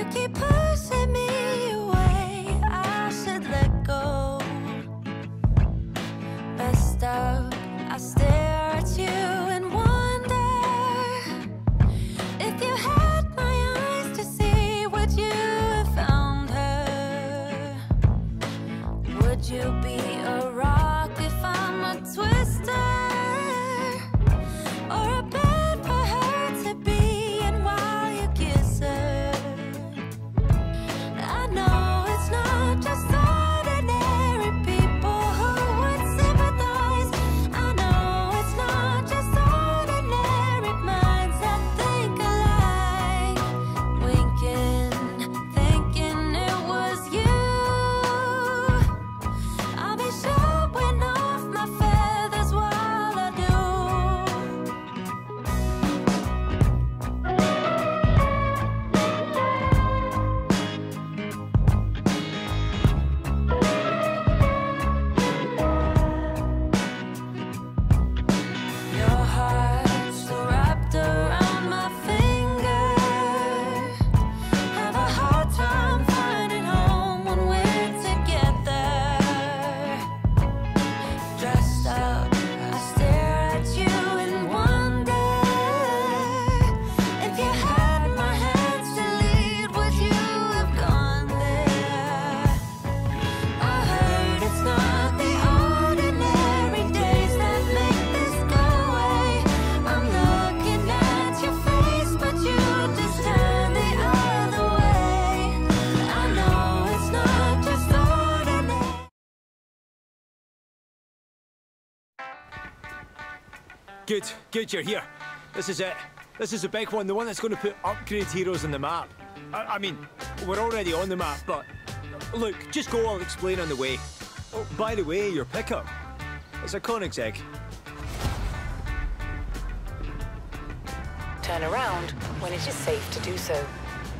keep pushing me away. I should let go. Messed up, I stare at you and wonder if you had my eyes to see, would you have found her? Would you be a rock if I'm a twister? Or a bed for her to be in while you kiss her? I know it's not just ordinary people who would sympathize. I know it's not just ordinary minds that think alike. Winking, thinking it was you. I'll be showing off my feathers while I do. Your heart still wrapped around my finger. Have a hard time finding home when we're together. Dressed up, I stare at you and wonder if you had my hands to lead, would you have gone there? I heard it's not the ordinary days that make this go away. I'm looking at your face, but you just turn the other way. I know it's not just ordinary. Good, you're here. This is it. This is the big one, the one that's going to put upgrade heroes on the map. I mean, we're already on the map, but look, just go, I'll explain on the way. Oh, by the way, your pickup. It's a Koenigsegg. Turn around when it is safe to do so.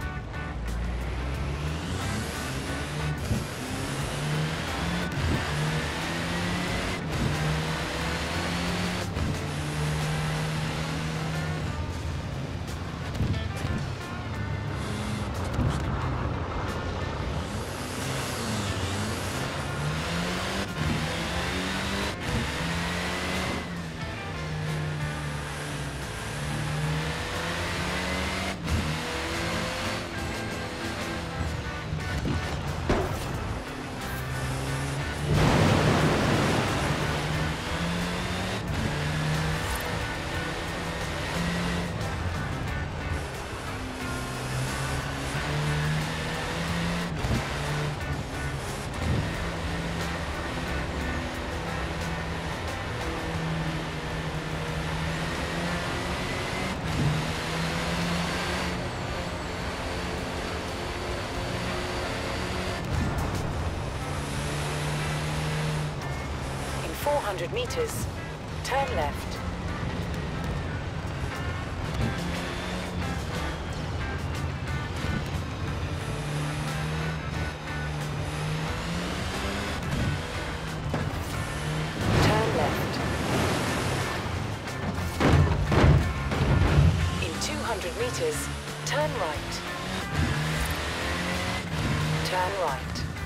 In 400 meters, turn left. Turn left. In 200 meters, turn right. Turn right.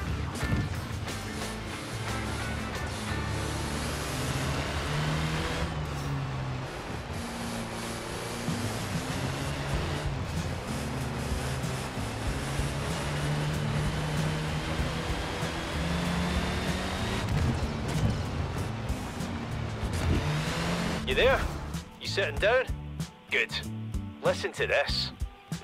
You there? You sitting down? Good. Listen to this.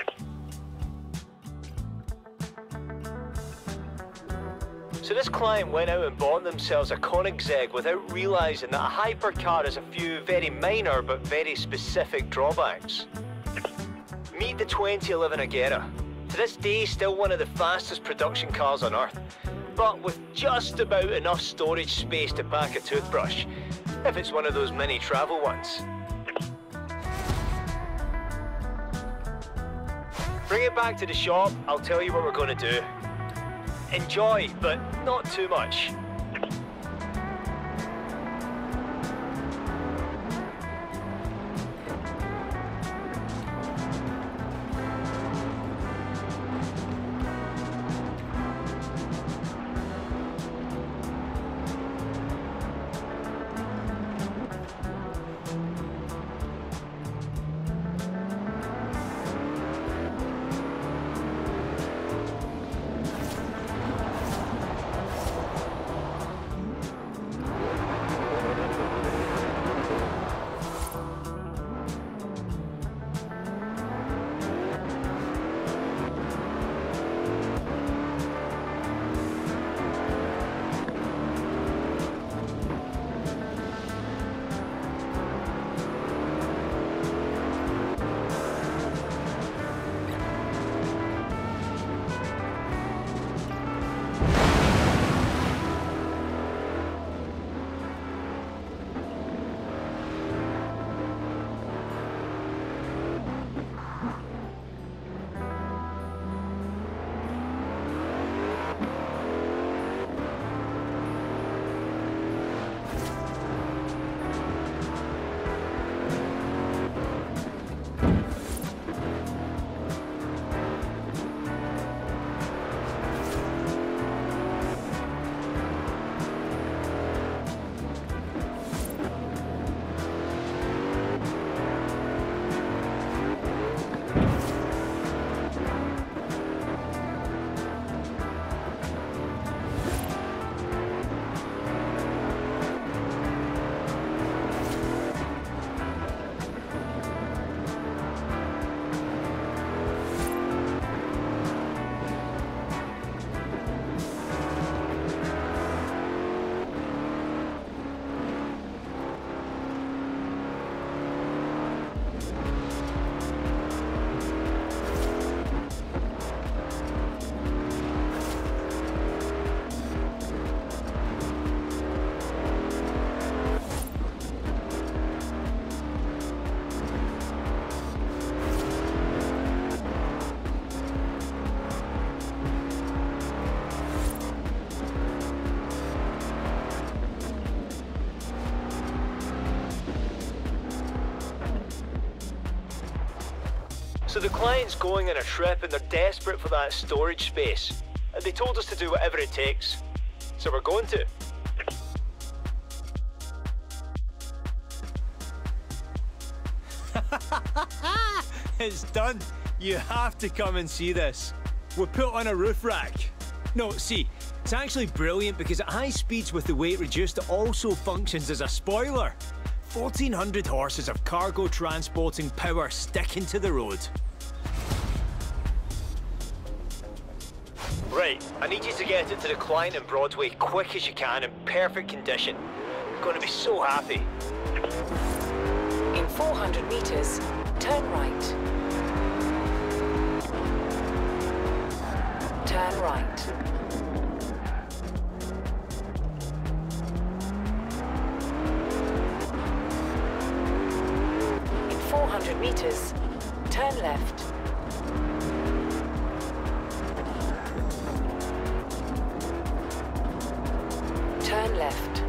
So this client went out and bought themselves a Koenigsegg without realising that a hypercar has a few very minor but very specific drawbacks. Meet the 2011 Agera. To this day, still one of the fastest production cars on Earth, but with just about enough storage space to pack a toothbrush, if it's one of those mini travel ones. Bring it back to the shop, I'll tell you what we're going to do. Enjoy, but not too much. So the client's going on a trip and they're desperate for that storage space. And they told us to do whatever it takes. So we're going to. It's done. You have to come and see this. We're put on a roof rack. No, see, it's actually brilliant because at high speeds with the weight reduced, it also functions as a spoiler. 1,400 horses of cargo transporting power sticking to the road. Right, I need you to get it to the client in Broadway quick as you can in perfect condition. I'm going to be so happy. In 400 meters, turn right. Turn right. In 400 meters, turn left. Turn left.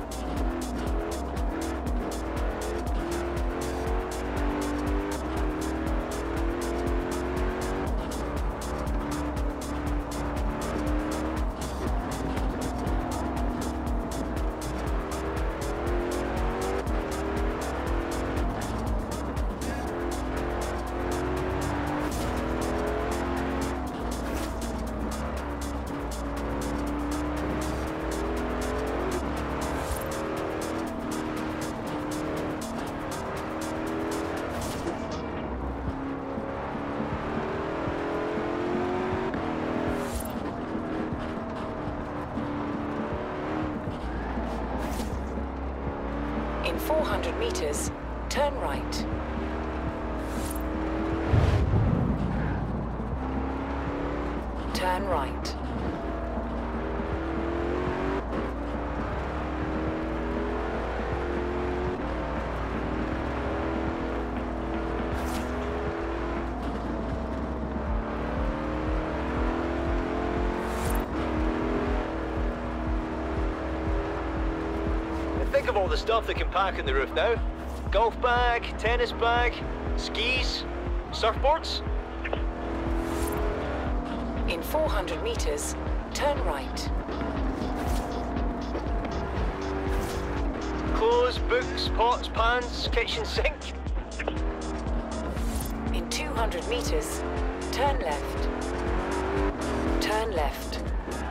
In 400 meters, turn right. Turn right. Think of all the stuff they can pack in the roof now. Golf bag, tennis bag, skis, surfboards. In 400 meters, turn right. Clothes, books, pots, pans, kitchen sink. In 200 meters, turn left. Turn left.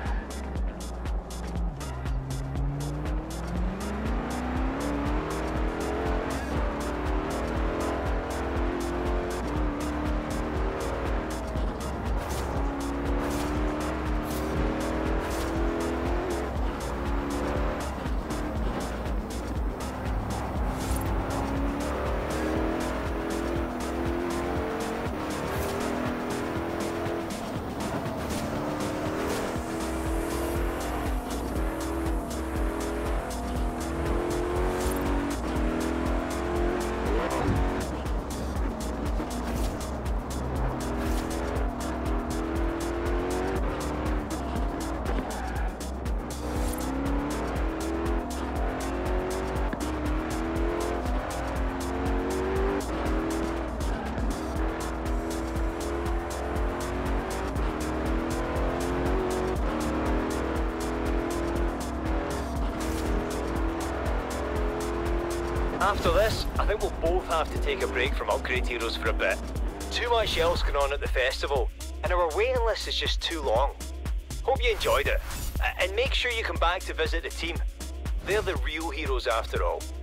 After this, I think we'll both have to take a break from Upgrade Heroes for a bit. Too much else going on at the festival, and our waiting list is just too long. Hope you enjoyed it, and make sure you come back to visit the team. They're the real heroes after all.